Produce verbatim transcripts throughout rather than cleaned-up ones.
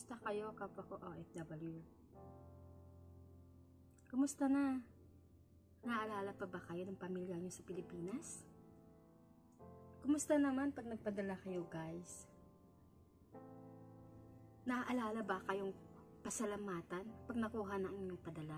Kumusta kayo kapwa ko O F W? Kumusta na? Naalala pa ba kayo ng pamilya niyo sa Pilipinas? Kumusta naman pag nagpadala kayo, guys? Naaalala ba kayong pasalamatan pag nakuha ng inyong padala?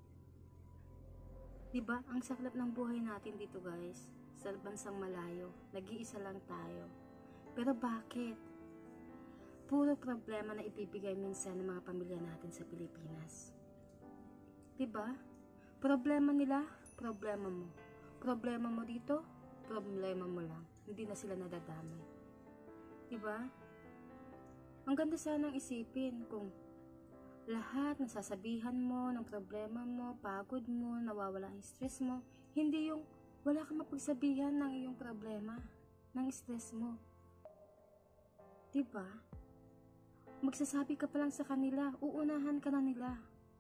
Diba, ang saklap ng buhay natin dito, guys. Sa bansang malayo, nag-iisa lang tayo. Pero bakit? Puro problema na ibibigay minsan ng mga pamilya natin sa Pilipinas. Diba? Problema nila, problema mo. Problema mo dito, problema mo lang. Hindi na sila nadadamay. Diba? Ang ganda sanang isipin kung lahat na sasabihan mo ng problema mo, pagod mo, nawawala ang stress mo, hindi yung wala kang mapagsabihan ng iyong problema, ng stress mo. Diba? Magsasabi ka pa lang sa kanila, uunahan ka na nila.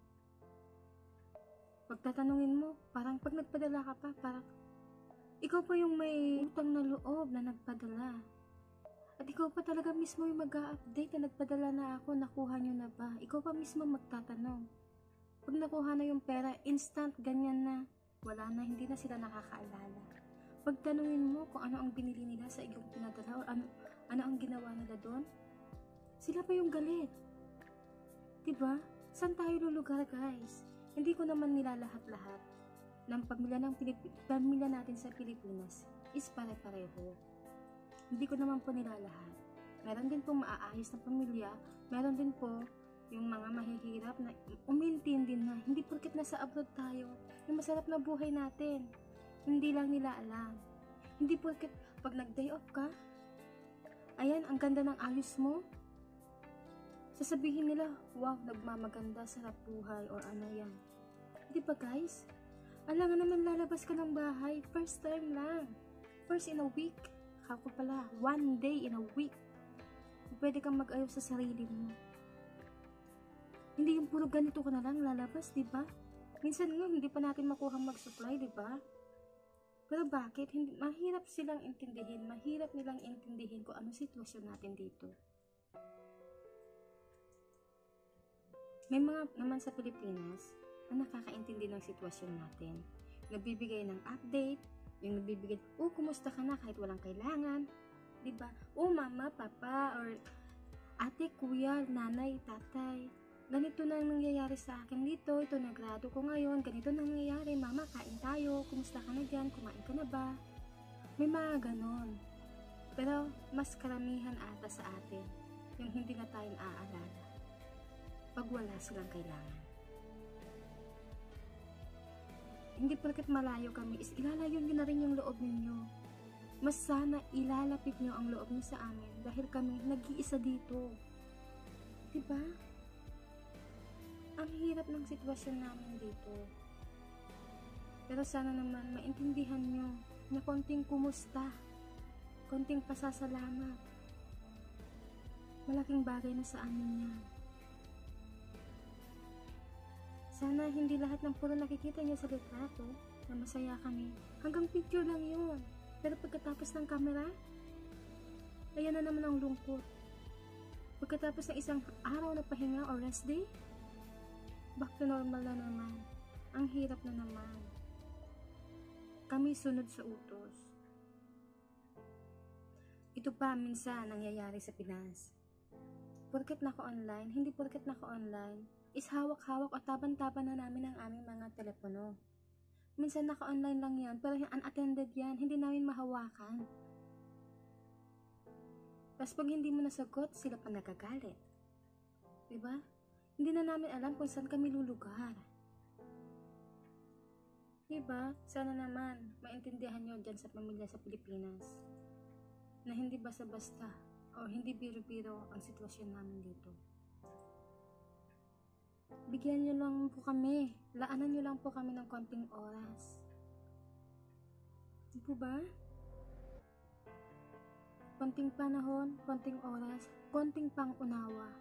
Pagtatanungin mo, parang pag nagpadala ka pa, parang ikaw pa yung may utang na loob na nagpadala. At ikaw pa talaga mismo yung mag-a-update na nagpadala na ako, nakuha nyo na ba? Ikaw pa mismo magtatanong. Pag nakuha na yung pera, instant, ganyan na. Wala na, hindi na sila nakakaalala. Pagtanungin mo kung ano ang binili nila sa iyong pinadala o ano, ano ang ginawa nila doon, sila pa yung galit. Diba? Saan tayo lulugar, guys? Hindi ko naman nila lahat-lahat ng pamilya, ng Pilip- pamilya natin sa Pilipinas is pare-pareho. Hindi ko naman po nila lahat. Meron din po maaayos na pamilya, meron din po yung mga mahihirap na umintindi na hindi porket nasa abroad tayo, yung masarap na buhay natin. Hindi lang nila alam. Hindi porket pag nag-day off ka, ayan, ang ganda ng ayos mo, sasabihin nila, wow, nagmamaganda, sarap buhay, or ano yan. Di ba, guys? Alam nga naman, lalabas ka ng bahay, first time lang. First in a week. Kako pala, one day in a week. Pwede kang mag-ayos sa sarili mo. Hindi yung puro ganito ka na lang lalabas, di ba? Minsan nga, hindi pa natin makuha mag-supply, di ba? Pero bakit? Hindi, mahirap silang intindihin, mahirap nilang intindihin kung ano sitwasyon natin dito. May mga naman sa Pilipinas na nakakaintindi ng sitwasyon natin. Nagbibigay ng update, yung nagbibigay, oh, kumusta ka na kahit walang kailangan. Diba? Oh, mama, papa, or ate, kuya, nanay, tatay. Ganito na nangyayari sa akin dito. Ito, nagrado ko ngayon. Ganito na nangyayari. Mama, kain tayo. Kumusta ka na dyan? Kumain ka na ba? May mga ganon. Pero, mas karamihan ata sa atin yung hindi na tayo naaalala pag wala silang kailangan. Hindi porket malayo kami is ilalayo nyo na rin yung loob ninyo. Mas sana ilalapit nyo ang loob nyo sa amin dahil kami nag-iisa dito. Diba? Ang hirap ng sitwasyon namin dito. Pero sana naman maintindihan nyo na konting kumusta, konting pasasalamat. Malaking bagay na sa amin yan. Sana hindi lahat ng puro nakikita niyo sa litrato na masaya kami. Hanggang picture lang yun. Pero pagkatapos ng camera, ayan na naman ang lungkot. Pagkatapos ng isang araw na pahinga o rest day, back to normal na naman. Ang hirap na naman. Kami sunod sa utos. Ito pa minsan nangyayari sa Pinas. Porket naka-online, hindi porket naka-online, is hawak-hawak o taban-taban na namin ang aming mga telepono. Minsan naka-online lang yan, pero unattended yan, hindi namin mahawakan. Tapos pag hindi mo nasagot, sila pa nagagalit. Diba? Hindi na namin alam kung saan kami lulugar. Diba? Sana naman, maintindihan nyo dyan sa pamilya sa Pilipinas na hindi basta-basta o hindi biro-biro ang sitwasyon namin dito. Bigyan nyo lang po kami. Laanan nyo lang po kami ng konting oras. Di po ba? Konting panahon, konting oras, konting pang-unawa.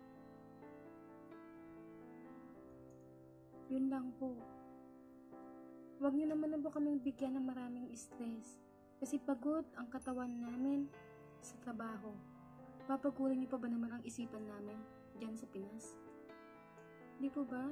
Yun lang po. Huwag nyo naman na po kaming bigyan ng maraming stress. Kasi pagod ang katawan namin sa trabaho. Papagurin nyo pa ba naman ang isipan namin dyan sa Pinas. Di po ba?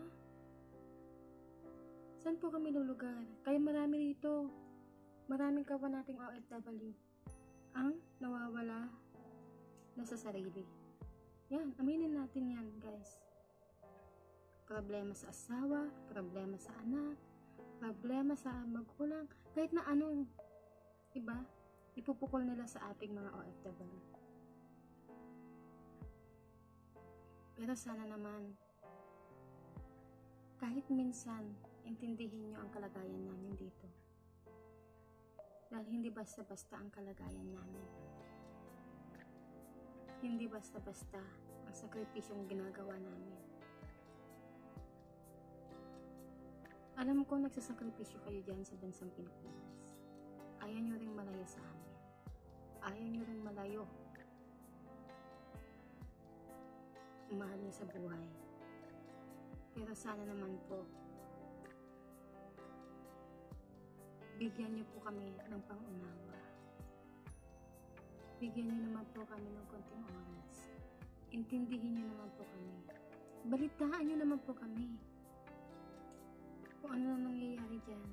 Saan po kami lulugar? Kaya marami rito. Maraming kawan nating O F W ang nawawala na sa sarili. Yan, aminin natin yan, guys. Problema sa asawa, problema sa anak, problema sa magulang, kahit na anong, diba? Ipupukol nila sa ating mga O F W. Pero sana naman, kahit minsan, intindihin nyo ang kalagayan namin dito. Dahil hindi basta-basta ang kalagayan namin. Hindi basta-basta ang sakripisyong ginagawa namin. Alam ko nagsasakripisyo kayo dyan sa bansang Pilipinas. Ayaw nyo ring malayo sa amin. Ayaw nyo ring malayo. Mahal nyo sa buhay. Pero sana naman po, bigyan niyo po kami ng pangunawa. Bigyan niyo naman po kami ng konting oras. Intindihin niyo naman po kami. Balitaan niyo naman po kami kung ano na nangyayari dyan.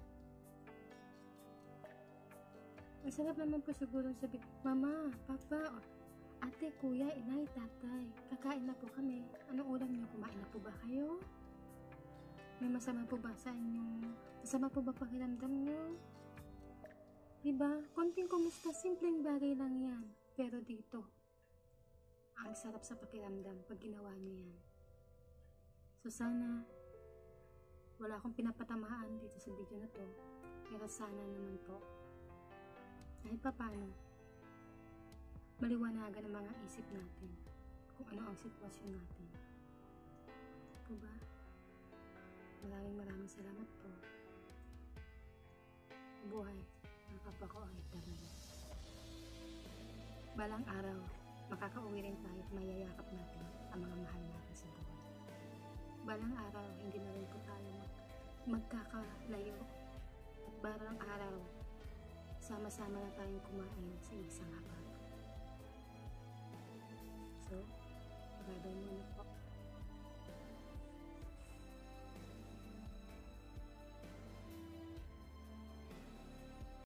Ang sarap naman po siguro sabi, Mama, Papa, Ate, Kuya, Inay, Tatay, kakain na po kami. Anong ulam niyo? Kumain na po ba kayo? May masama po ba sa inyong, masama po ba pakiramdam nyo? Diba? Konting kumusta, simpleng bagay lang yan. Pero dito, ang sarap sa pakiramdam pag ginawa nyo yan. So sana, wala akong pinapatamaan dito sa video na to. Pero sana naman po, kahit pa paano, maliwanagan ang mga isip natin kung ano ang sitwasyon natin. Diba? Maraming maraming salamat po. Buhay ang kapwa ko ay talaga. Balang araw, makakauwi rin tayo at mayayakap natin ang mga mahal natin sa buhay. Balang araw, hindi na rin po tayo mag magkakalayo. At balang araw, sama-sama na tayong kumain sa isang hapag. So, babay muna